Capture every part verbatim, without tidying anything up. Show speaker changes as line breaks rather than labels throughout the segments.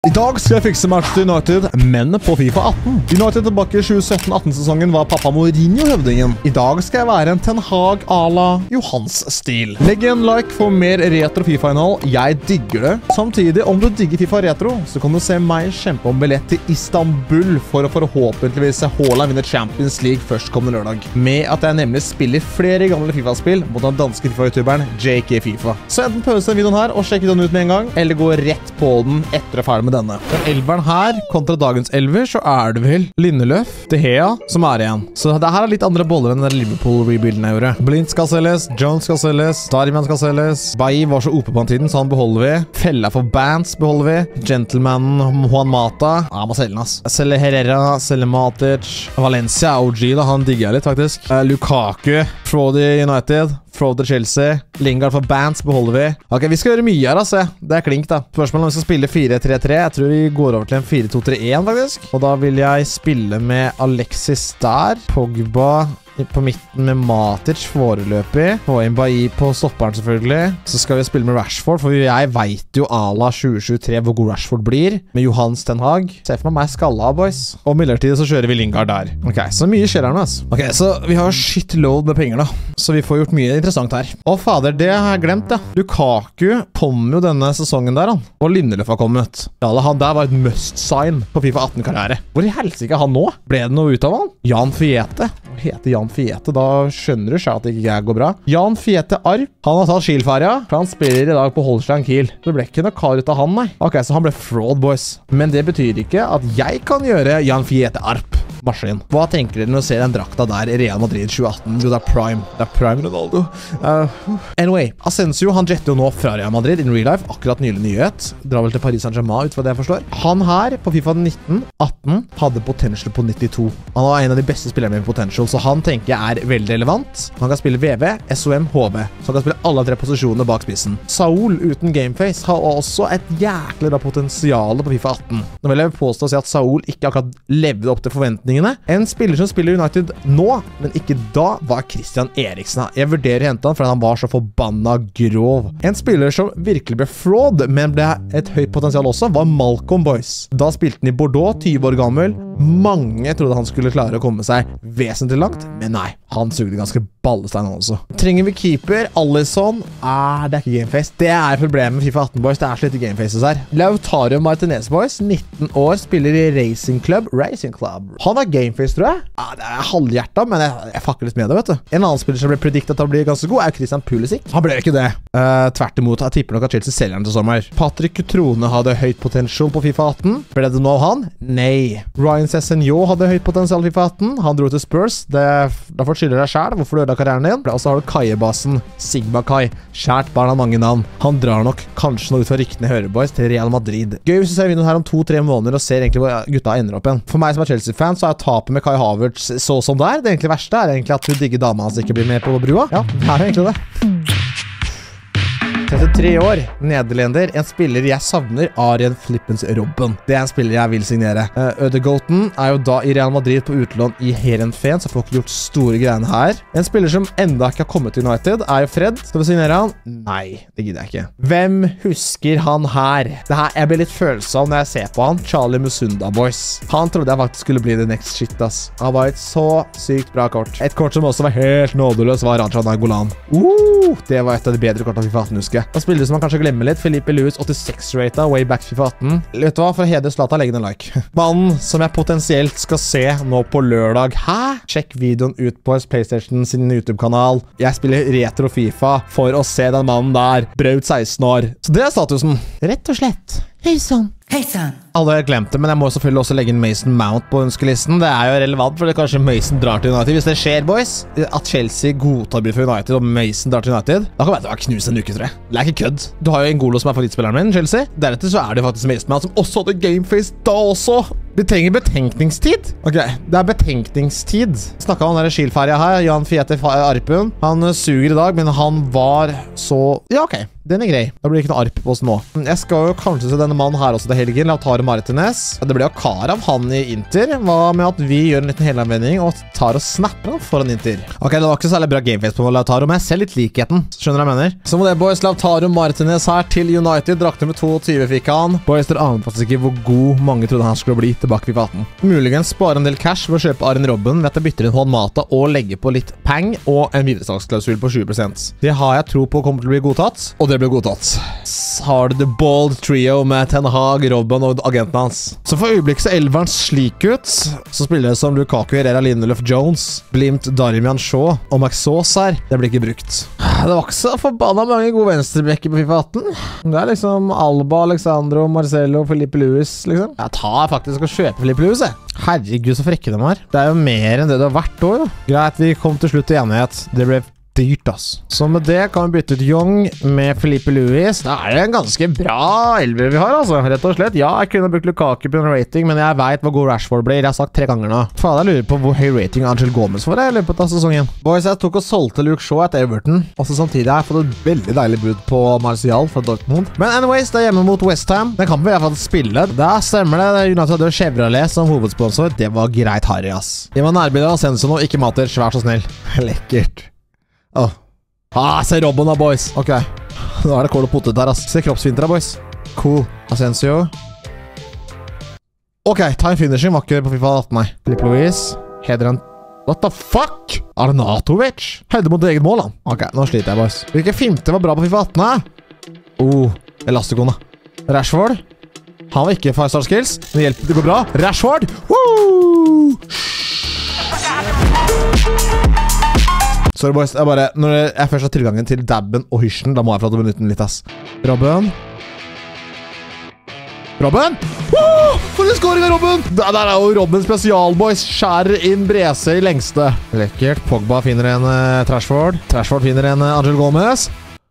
I dag skal jeg fikse match til United, men på FIFA atten. United tilbake i tjue sytten atten-sesongen var pappa Mourinho høvdingen. I dag skal jeg være en Ten Hag à la Johans-stil. Legg en like for mer retro FIFA-innhold. Jeg digger det. Samtidig, om du digger FIFA retro, så kan du se meg kjempe om billett til Istanbul for å forhåpentligvis se Haaland vinne Champions League førstkommende lørdag. Med at jeg nemlig spiller flere gamle FIFA-spill mot den danske FIFA-youtuberen J K FIFA. Så enten pause den videoen her og sjekke den ut med en gang, eller gå rett på den etter å ferdig med denne. Den elveren her, kontra dagens elver, så er det vel Lindeløf, De Gea, som er igjen. Så det her er litt andre boller enn den Liverpool-rebuilden jeg gjorde. Blind skal selges, Jones skal selges, Darmian skal selges. Bailly var så oppe på den tiden, så han beholder vi. Fella for Bands beholder vi. Gentlemanen Juan Mata. Ja, må selge den, ass. Selge Herrera, selge Matic. Valencia, O G da, han digger jeg litt, faktisk. Uh, Lukaku, Frody United. Frode Chelsea, Lingard for Bands beholder vi. Ok, vi skal gjøre mye her, altså. Det er klink, da. Spørsmålet om vi skal spille fire tre tre. Jeg tror vi går over til en fire to tre en, faktisk. Og da vil jeg spille med Alexis der. Pogba på midten med Matic foreløpig. Få inn Bailly på stopperen, selvfølgelig. Så skal vi spille med Rashford, for jeg vet jo à la tjue tjuetre hvor god Rashford blir. Med Johans Ten Hag. Se for meg meg skalla, boys. Og midlertidig så kjører vi Lingard der. Ok, så mye skjer her nå, altså. Ok, så vi har shitload med penger, da. Så vi får gjort mye interessant her. Å, fader, det har jeg glemt, ja. Lukaku kom jo denne sesongen der, han. Og Lindeløf har kommet. Ja, han der var et must-sign på FIFA atten-karriere. Hvor i helsike er han nå? Ble det noe ut av han? Jan Fiete. Hva heter Jan Fiete? Da skjønner du selv at det ikke går bra. Jan Fiete Arp. Han har tatt skilferja, for han spiller i dag på Holstein Kiel. Det ble ikke noe kar ut av han, nei. Ok, så han ble fraud, boys. Men det betyr ikke at jeg kan gjøre Jan Fiete Arp. Maskin. Hva tenker dere når du ser den drakta der i Real Madrid tjue atten? Jo, det er prime. Det er prime Ronaldo. Uh, anyway, Asensio, han jetter jo nå fra Real Madrid in real life. Akkurat nylig nyhet. Drar vel til Paris Saint-Germain, ut fra det jeg forstår. Han her, på FIFA nitten atten, hadde potential på nittito. Han var en av de beste spillerne med potential, så han tenker jeg er veldig relevant. Han kan spille V V, S O M, H B. Så han kan spille alle tre posisjonene bak spissen. Saul uten gameface har også et jæklig bra potensial på FIFA atten. Nå vil jeg påstå å si at Saul ikke akkurat levde opp til forventningene. En spiller som spiller United nå, men ikke da, var Christian Eriksen. Jeg vurderer å hente han, for han var så forbanna grov. En spiller som virkelig ble fraud, men ble et høyt potensial også, var Malcolm, boys. Da spilte han i Bordeaux, tyve år gammel. Mange trodde han skulle klare å komme seg vesentlig langt, men nei. Han sugde ganske ballestein også. Trenger vi keeper? Alisson? Ah, det er ikke gameface. Det er problemet med FIFA atten, boys. Det er slett gamefaces her. Lautaro Martinez, boys. nitten år, spiller i Racing Club. Racing Club. Han er gameface, tror jeg. Ah, det er halvhjertet, men jeg, jeg fucker litt med det, vet du. En annen spiller som ble prediktet til å bli ganske god er Christian Pulisic. Han ble ikke det. Uh, tvert imot, jeg tipper nok at Chelsea selger han til sommer. Patrick Cutrone hadde høyt potential på FIFA atten. Ble det nå av han? Nei. Ryan Sessegnon hadde høyt potensial på FIFA atten. Han dro til Spurs. Det, da får du skylde deg selv. Hvorfor du ødela karrieren din? Og så har du Kai-basen. Sigma Kai. Kjært barn av mange navn. Han drar nok kanskje noe ut fra ryktene i Høreboys til Real Madrid. Gøy hvis du ser videoen her om to-tre måneder og ser egentlig hvor gutta ender opp igjen. For meg som er Chelsea-fan, så er tapet med Kai Havertz så som det er. Det egentlig verste er egentlig at hun digger dama hans ikke blir med på brua. Ja, det er jo egentlig det. trettitre år, nederlender, en spiller jeg savner, Arjen Flippens Robben. Det er en spiller jeg vil signere. Uh, Ødegaarden er jo da i Real Madrid på utlån i Heerenveen, så får ikke gjort store greiene her. En spiller som enda ikke har kommet til United er jo Fred. Skal vi signere han? Nei, det gidder jeg ikke. Hvem husker han her? Det her, jeg blir litt følsom når jeg ser på han. Charlie Musunda, boys. Han trodde jeg faktisk skulle bli the next shit, ass. Han var et så sykt bra kort. Et kort som også var helt nådeløs var Raja Nainggolan. Uh, det var et av de bedre kortene FIFA atten, husker jeg. Da spiller du som man kanskje glemmer litt. Felipe Luis, åttiseks rated, way back FIFA atten. Vet du hva? For å hedre Zlatan, legg en like. Mannen som jeg potensielt skal se nå på lørdag. Hæ? Sjekk videoen ut på PlayStation sin YouTube-kanal. Jeg spiller retro FIFA for å se den mannen der. Braut seksten år. Så det er statusen. Rett og slett. Hei sann. Hei sann. Alle har glemt det, men jeg må selvfølgelig også legge inn Mason Mount på ønskelisten. Det er jo relevant, for det kanskje Mason drar til United. Hvis det skjer, boys, at Chelsea godtar blir for United, og Mason drar til United, da kan det være knust en uke, tror jeg. Det er ikke kødd. Du har jo N'Golo som er favorittspilleren min, Chelsea. Deretter så er det faktisk Mason Mount, som også hadde gameface da også. Vi trenger betenkningstid. Ok, det er betenkningstid. Snakket om den der skilferja her, Jan Fiete Arpen. Han suger i dag, men han var så... Ja, ok. Den er grei. Da blir det ikke noe arp på oss nå. Jeg skal jo kanskje se denne mannen her også til helgen, Lautaro Martinez. Det blir jo kar av han i Inter. Hva med at vi gjør en liten helanvending og tar og snapper han foran Inter? Ok, det var ikke særlig bra gameface på Lautaro, men jeg ser litt likheten. Skjønner du hva jeg mener? Så må det, boys, Lautaro Martinez her til United. Drakte med tjueto fikk han. Boys, dere aner faktisk ikke hvor god mange trodde han skulle bli tilbake i FIFA atten. Muligens spare en del cash ved å kjøpe Arjen Robben ved at jeg bytter inn Juan Mata og legge på litt peng og en videresalgsklausul på tjue prosent. Det har jeg tro på kommer til å bli godtatt, og det blir godtatt. Så har du The Bold Trio med Ten Hag, Robben og agenten hans. Så for øyeblikket så elveren slik ut. Så spiller det som Lukaku, Herrera, Lindelöf, Jones, Blimt, Darmian, Shaw og Max Sauce her. Det blir ikke brukt. Det var ikke så forbanna mange gode venstrebekker på FIFA atten. Det er liksom Alba, Alexandro, Marcelo, Felipe Luis, liksom. Jeg tar faktisk å kjøpe Felipe Luis, jeg. Herregud, så frekke de har. Det er jo mer enn det det har vært år, jo. Greit, vi kom til slutt i enighet. Det ble dyrt, ass. Så med det kan vi bytte ut Young med Felipe Luis. Da er det en ganske bra elver vi har, altså. Rett og slett. Ja, jeg kunne brukt Lukaku på en rating, men jeg vet hva god Rashford blir. Jeg har sagt tre ganger nå. Faen, jeg lurer på hvor høy rating Angel Gomez får jeg i løpet av sesongen. Boys, jeg tok og solgte Luke Shaw etter Everton. Også samtidig har jeg fått et veldig deilig bud på Martial fra Dortmund. Men anyways, det er hjemme mot West Ham. Den kampen vil jeg faktisk spille. Da stemmer det. United hadde Chevrolet som hovedsponsor. Det var greit harry, ass. Gi meg nærbildet av Sensen og ikke mater. Svær så snill. Lekkert. Åh. Ah, se Robben da, boys. Ok, nå er det kål og potet der, ass. Se kroppsvinter da, boys. Cool. Asensio. Ok, time finishing var ikke på FIFA atten, nei. Filipe Luis. Hedren. What the fuck? Arnautovic? Høyde mot eget mål, han. Ok, nå sliter jeg, boys. Hvilke finte var bra på FIFA atten, da? Oh, Elastikon, da. Rashford. Han var ikke five star skills, men hjelp, det går bra. Rashford! Woo! Sorry, boys. Jeg bare, når jeg først har tilgangen til dabben og hysjen, da må jeg få benytte den litt, ass. Robben. Robben! Woo! For en scoring av Robben! Der, der er jo Robben spesial, boys. Skjærer inn Brese i lengste. Lekkert. Pogba finner en uh, Trashford. Trashford finner en uh, Angel Gomez.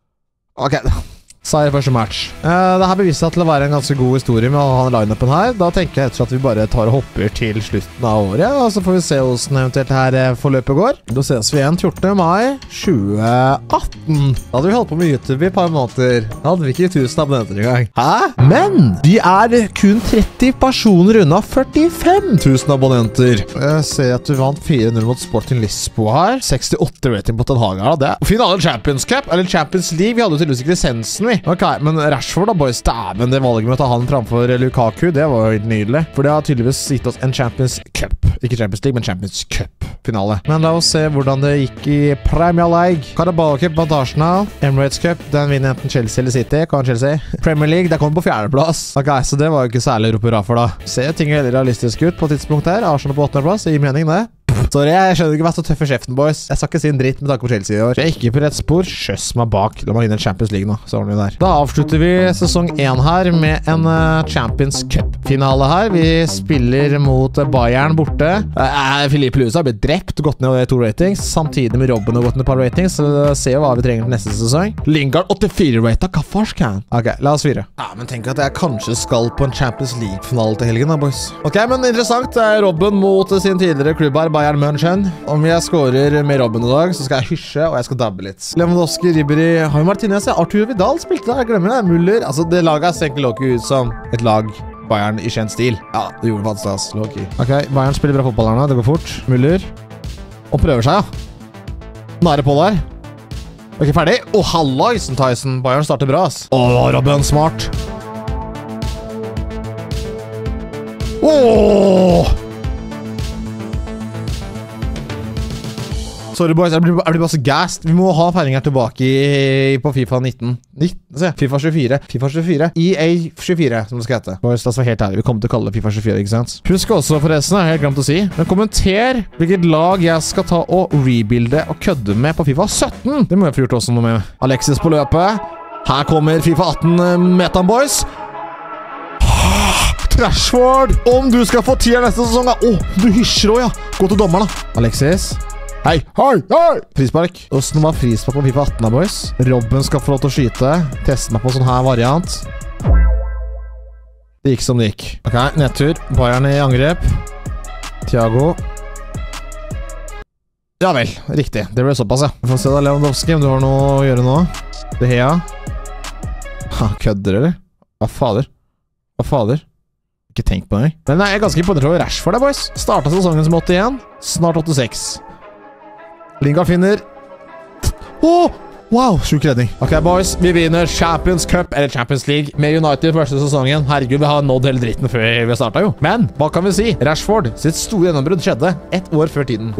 Ok. Seier første match. Uh, det her beviser seg til å være en ganske god historie med å ha line-upen her. Da tenker jeg at vi bare tar og hopper til slutten av året, og så får vi se hvordan eventuelt her forløpet går. Da ses vi igjen fjortende mai tjue atten. Da hadde vi holdt på med YouTube i et par måneder. Da hadde vi ikke tusen abonnenter i gang. Hæ? Men de er kun tretti personer unna førtifem tusen abonnenter. Jeg ser at du vant fire null mot Sporting Lisboa her. sekstiåtte rating på Ten Hag her. Det er finale Champions Cup, eller Champions League. Vi hadde jo tydeligvis ikke lisensen, vi. Ok, men Rashford da, boys, dæven, det valget med å ta han framfor Lukaku, det var jo helt nydelig. For det har tydeligvis gitt oss en Champions Cup. Ikke Champions League, men Champions Cup-finale. Men la oss se hvordan det gikk i Premier League. Carabao Cup vant Arsenal. Emirates Cup, den vinner enten Chelsea eller City. Hva er Chelsea? Premier League, der kom på fjerdeplass. Ok, så det var jo ikke særlig å rope hurra for da. Ser ting veldig realistisk ut på tidspunkt her. Arsenal på åttende plass, det gir mening det. Sorry, jeg skjønner ikke hva så tøff i kjeften, boys. Jeg skal ikke si en dritt med tanke på Chelsea i år. Jeg er ikke på rett spor. Skjøss meg bak. La meg inn en Champions League nå, så ordner vi der. Da avslutter vi sesong én her med en uh, Champions Cup-finale her. Vi spiller mot uh, Bayern borte. Uh, Filipe Luis har blitt drept og gått ned over to ratings, samtidig med Robben og gått ned et par ratings, så uh, ser vi hva vi trenger til neste sesong. Lingard åttifire rater, hva farskan? Ok, la oss fire. Ja, men tenk at jeg kanskje skal på en Champions League-finale til helgen da, boys. Ok, men interessant. Det er Robben mot sin tidligere klubb her, Bayern München. Om jeg scorer med Robben i dag, så skal jeg hysje, og jeg skal dabbe litt. Lewandowski, Ribery, Javi Martinez, ja. Arturo Vidal spilte der, jeg glemmer det. Muller. Altså, det laget ser egentlig låg ut som et lag Bayern i kjent stil. Ja, det gjorde faktisk ass, låg i. Ok, Bayern spiller bra fotball her nå, det går fort. Muller. Og prøver seg, ja. Nære på der. Ok, ferdig. Åh, oh, halloisen, Tyson. Bayern starter bra, ass. Åh, Robben, smart. Åh! Sorry, boys, jeg blir, jeg blir bare så gassed. Vi må ha feiring her tilbake i, på FIFA nitten. nitten se, FIFA tjuefire. FIFA tjuefire. E A tjuefire, som det skal hete. Boys, la oss være helt ærlig. Vi kommer til å kalle det FIFA tjuefire, ikke sant? Husk også, forresten, jeg har helt glemt å si. Men kommenter hvilket lag jeg skal ta og rebuilde og kødde med på FIFA sytten. Det må jeg få gjort også noe med. Alexis på løpet. Her kommer FIFA atten-metan, boys. Trashford! Om du skal få ti neste sesong, da. Åh, oh, du hysjer også, ja. Gå til dommeren, da. Alexis. Hei, hei, hei! Frispark. Hvordan var frispark på FIFA atten da, boys? Robben skal få lov til å skyte. Teste meg på sånn her variant. Det gikk som det gikk. Ok, nedtur. Bayern i angrep. Thiago. Ja vel, riktig. Det ble såpass, ja. Vi får se da, Lewandowski, om du har noe å gjøre nå. De Gea. Ha, kødder, eller? Hva fader? Hva fader? Ikke tenk på det. Men jeg er ganske imponert over Rashford der, boys. Startet sesongen som åttien, snart åttiseks. Lingard finner... Åh! Wow, sjuk redning. Ok, boys, vi vinner Champions Cup, eller Champions League, med United første sesongen. Herregud, vi har nådd hele dritten før vi startet jo. Men, hva kan vi si? Rashford, sitt store gjennombrudd skjedde ett år før tiden.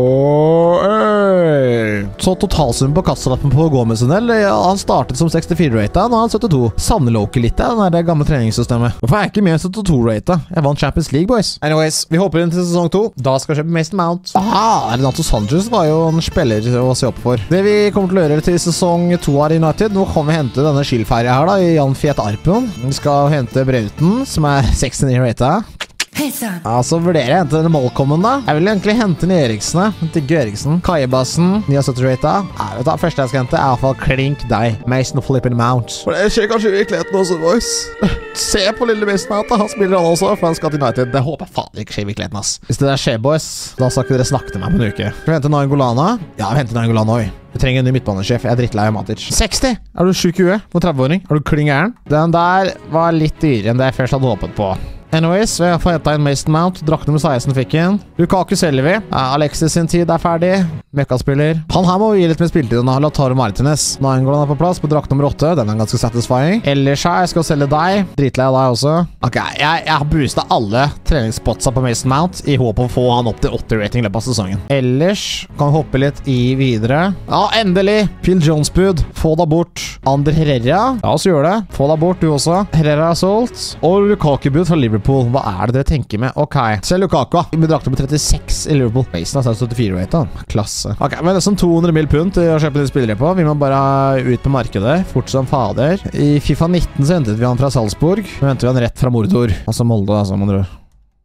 Åh, øy. Så totalsum på kassalappen på Gomez en del, han startet som sekstifire-ratet, nå er han syttito. Savner Loki litt, den der gamle treningssystemet. Hvorfor er jeg ikke med syttito-ratet? Jeg vant Champions League, boys. Anyways, vi hopper inn til sesong to. Da skal vi kjøpe Mason Mount. Ah, Renato Sanchez var jo en spiller å se opp for. Det vi kommer til å gjøre til sesong to av United. Nå kommer vi hente denne skillferja her da, i Jan Fiet Arpen. Vi skal hente Brauten, som er sekstini rated. Ja, så vurderer jeg hente denne Malcolmen da. Jeg vil egentlig hente den Eriksen. Digge Eriksen. Kajebassen, syttiåtte rated. Ja, vet du, det første jeg skal hente er i hvert fall klink deg. Mason Flippin Mount. For det skjer kanskje i virkeligheten også, boys. Se på lille Mason Mount da. Han spiller han også, for han skal til United. Det håper jeg faen ikke skjer i virkeligheten, ass. Hvis det der skjer, boys, da skal ikke dere snakke til meg på en uke. Skal vi hente Nainggolan? Ja, vi henter Nainggolan også. Vi trenger en ny midtbanesjef. Jeg er drittlei av Matic. seksti! Er du sjuk i huet? For tretti-åring? Er du klingeren? Den der var litt dyrere enn det jeg først hadde håpet på. Anyways, vi har fått hentet en Mason Mount. Drakt nummer seksten fikk inn. Lukaku selger vi. Ja, Alexis sin tid er ferdig. Mekkaspiller. Han her må vi gi litt mer spiltid enn Lautaro Martinez. Nainggolan er på plass på drakt nummer åtte. Den er ganske satisfying. Ellers her, jeg skal selge deg. Dritlei av deg også. Ok, jeg, jeg har boostet alle treningsspotsa på Mason Mount i håp om å få han opp til åtti rating i løpet av sesongen. Ellers kan vi hoppe litt i videre. Ja, endelig! Phil Jones-bud. Få da bort. Ander Herrera. Ja, så gjør det. Få da bort, du også. Herrera er solgt. Og Lukaku-bud fra Liverpool. Hva er det dere tenker med? Ok, se Lukaku. Vi drakte med trettiseks i Liverpool. Mason er syttifire rated. Klasse. Ok, men det er som to hundre mil pund til å kjøpe de spillere på. Vi må bare ut på markedet. Fort som fader. I FIFA nitten så hentet vi han fra Salzburg. Nå hentet vi han rett fra Mordor. Altså Molde, altså, man tror.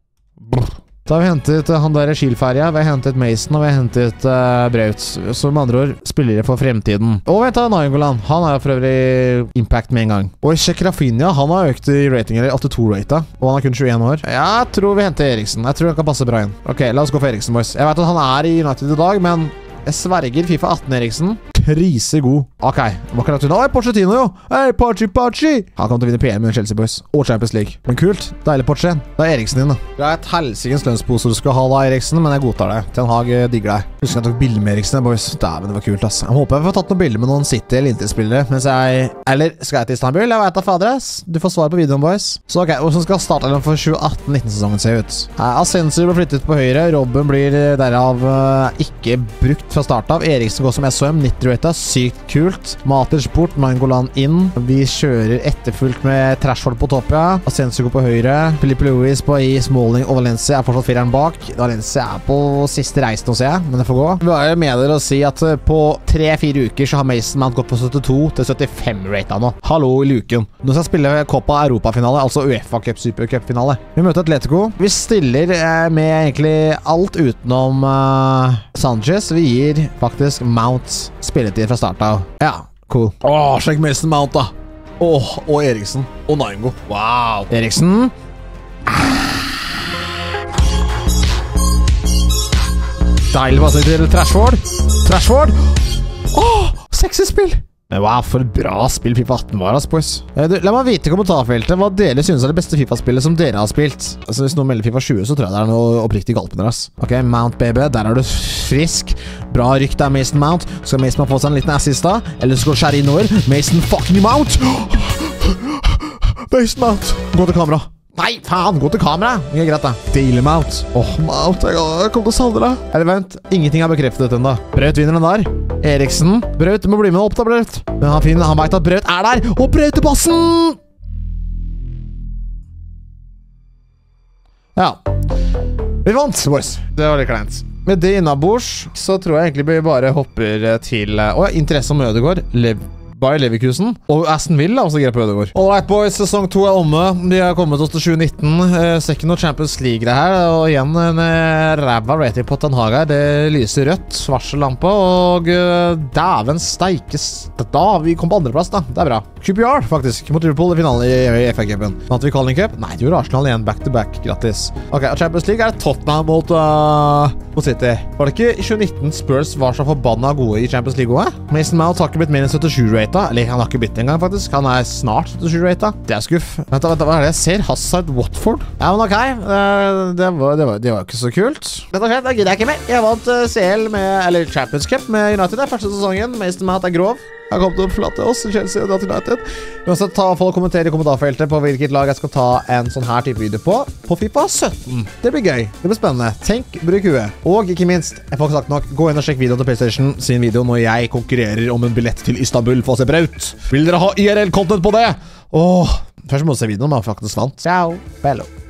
Da har vi hentet uh, han der skillferja, vi har hentet Mason, og vi har hentet uh, Braut. Så med andre ord, spillere for fremtiden. Og vet du, Nainggolan, han er for øvrig impact med en gang. Og Sheikh Rafinha, han har økt i rating, eller åttito rated, og han er kun tjueen år. Jeg tror vi henter Eriksen. Jeg tror han kan passe bra inn. Ok, la oss gå for Eriksen, boys. Jeg vet at han er i United i dag, men jeg sverger FIFA atten Eriksen. Krisegod. Ok, hva kan jeg til? Oi, Pochettino jo! Hei, Pochi, Pochi! Han kommer til å vinne P M med Chelsea, boys. Og Champions League. Men kult. Deilig Poche. Da er Eriksen din, da. Det er et helsikens lønnspose du skal ha da, Eriksen, men jeg godtar det. Ten Hag digger deg. Husker jeg tok bilder med Eriksen, boys. Dæven, det var kult, ass. Jeg håper jeg får tatt noen bilder med noen City eller Inter-spillere, mens jeg... Eller skal jeg til Istanbul? Jeg vet da, fader, ass. Du får svar på videoen, boys. Så ok, hvordan skal starten for tjue atten nitten sesongen se ut? Asensio blir flyttet på høyre. Robben blir derav uh, ikke brukt fra start av. Eriksen går som S O M, nitti rated. Sykt kult. Matic bort, Nainggolan inn. Vi kjører etterfulgt med Trashford på topp, ja. Asensio går på høyre. Filipe Luis på i Smalling og Valencia er fortsatt fireren bak. Valencia er på siste reis nå, ser jeg, men det får gå. Vi har med dere å si at på tre-fire uker så har Mason Mount gått på syttito til syttifem rated nå. Hallo i luken. Nå skal jeg spille Copa Europa-finale, altså UEFA Cup Supercup-finale. Vi møter Atletico. Vi stiller eh, med egentlig alt utenom uh, Sanchez. Vi gir faktisk Mount spilletid fra start av. Ja, cool. Åh, sjekk Mason Mount da. Åh, og Eriksen. Og Naingo. Wow. Eriksen. Deilig basen til Trashford. Trashford. Åh, sexy spill. Men wow, for et bra spill FIFA atten var, ass, boys. Eh, du, la meg vite i kommentarfeltet hva dere synes er det beste FIFA-spillet som dere har spilt. Altså, hvis noen melder FIFA tjue, så tror jeg det er noe oppriktig galt med dere, ass. Ok, Mount, baby. Der er du frisk. Bra rykk der, Mason Mount. Skal Mason få seg en liten assist da? Eller skal du skjære innover? Mason fucking Mount! Mason Mount! Gå til kamera. Nei, faen, gå til kamera. Ikke greit da. Daily Mount. Åh, oh, Mount, jeg, jeg kommer til å savne deg. Eller vent, ingenting er bekreftet enda. Braut vinner den der. Eriksen. Braut, du må bli med opp da, Braut. Men han finner, han vet at Braut er der. Og Braut til bassen! Ja. Vi vant, boys. Det var litt kleint. Med det innabords, så tror jeg egentlig vi bare hopper til... Åh, interesse om Ødegaard. Lev... Bayer Leverkusen. Og Aston Villa også greier på Ødegaard. Alright, boys. Sesong to er omme. Vi har kommet oss til tjue nitten. Eh, ser ikke noe Champions League det her. Og igjen en eh, ræva rating på Ten Hag her. Det lyser rødt. Varsellampe. Og uh, dæven steikes. Da vi kom på andreplass, da. Det er bra. Q P R, faktisk, mot Liverpool i finalen i F A-cupen. Vant vi Carling Cup? Nei, det gjorde Arsenal igjen, back-to-back. Grattis. Ok, og Champions League er Tottenham mot, uh, mot City. Var det ikke i tjue nitten Spurs var så forbanna gode i Champions League også? Mason Mount har ikke blitt mer enn syttisju-rata. Eller han har ikke blitt engang, faktisk. Han er snart syttisju-rata. Det er skuff. Vent, vent, hva er det jeg ser? Hazard Watford? Ja, men ok. Uh, det, var, det, var, det var ikke så kult. Rett og slett, da gidder jeg ikke mer. Jeg vant uh, C L med, eller Champions Cup med United der første sesongen. Mason Mount er grov. Jeg kommer til å forlate oss, Chelsea og Data United. Men også ta folk kommentere i kommentarfeltet på hvilket lag jeg skal ta en sånn her type video på. På FIFA sytten. Det blir gøy. Det blir spennende. Tenk, bruk huet. Og ikke minst, jeg får ikke sagt nok, gå inn og sjekk videoen til PlayStation sin video når jeg konkurrerer om en billett til Istanbul for å se braut. Vil dere ha I R L-content på det? Åh, først må du se videoen, man faktisk vant. Ciao, bello.